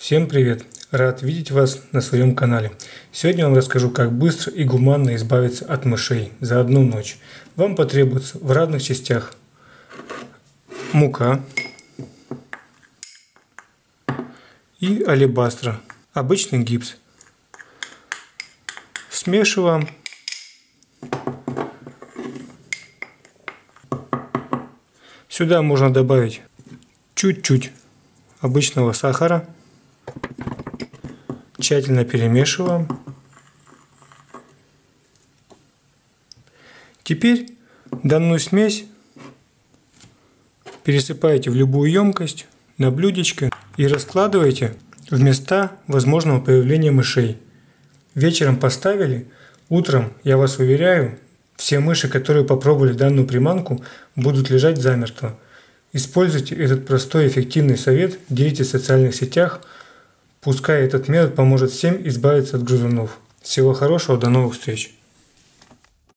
Всем привет! Рад видеть вас на своем канале. Сегодня я вам расскажу, как быстро и гуманно избавиться от мышей за одну ночь. Вам потребуется в разных частях мука и алебастра, обычный гипс. Смешиваем. Сюда можно добавить чуть-чуть обычного сахара. Тщательно перемешиваем. Теперь данную смесь пересыпаете в любую емкость на блюдечко и раскладываете в места возможного появления мышей. Вечером поставили, утром, я вас уверяю, все мыши, которые попробовали данную приманку, будут лежать замертво. Используйте этот простой и эффективный совет, делитесь в социальных сетях. Пускай этот метод поможет всем избавиться от грызунов. Всего хорошего, до новых встреч!